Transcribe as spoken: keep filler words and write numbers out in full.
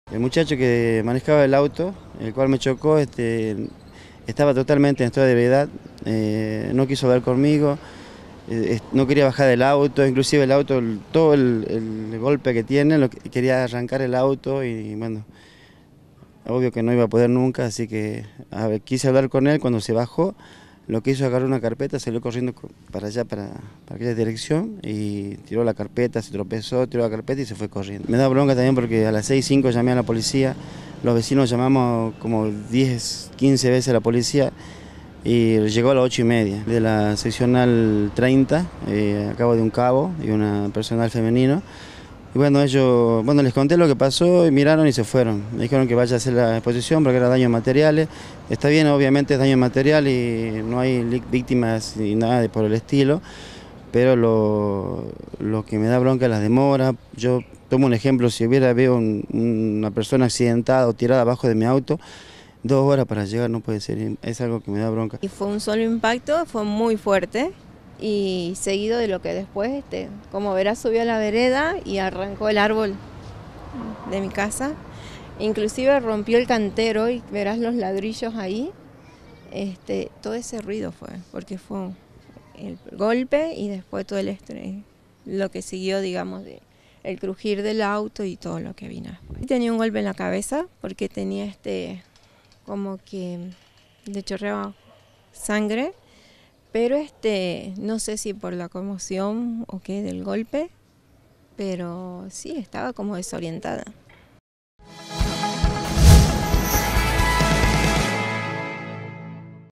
El muchacho que manejaba el auto, el cual me chocó, este, estaba totalmente en estado de ebriedad, eh, no quiso hablar conmigo, eh, no quería bajar del auto, inclusive el auto, el- todo el, el golpe que tiene, lo, que- quería arrancar el auto y bueno, obvio que no iba a poder nunca, así que a ver, quise hablar con él cuando se bajó. Lo que hizo, agarró una carpeta, salió corriendo co- para allá, para, para aquella dirección, y tiró la carpeta, se tropezó, tiró la carpeta y se fue corriendo. Me da bronca también porque a las seis cinco llamé a la policía, los vecinos llamamos como diez quince veces a la policía y llegó a las ocho y media. De la seccional treinta, eh, a cabo de un cabo y una personal femenino. Y bueno, ellos, bueno, les conté lo que pasó y miraron y se fueron. Me dijeron que vaya a hacer la exposición porque era daño materiales. Está bien, obviamente es daño material y no hay li- víctimas ni nada de por el estilo, pero lo, lo que me da bronca es las demoras. Yo tomo un ejemplo, si hubiera veo un- una persona accidentada o tirada abajo de mi auto, dos horas para llegar no puede ser, es algo que me da bronca. Y fue un solo impacto, fue muy fuerte y seguido de lo que después, este, como verás, subió a la vereda y arrancó el árbol de mi casa. Inclusive rompió el cantero y verás los ladrillos ahí. Este, todo ese ruido fue, porque fue el golpe y después todo el estrés, lo que siguió, digamos, de el crujir del auto y todo lo que vino después. Tenía un golpe en la cabeza porque tenía este, como que le chorreaba sangre, pero este, no sé si por la conmoción o qué del golpe, pero sí estaba como desorientada.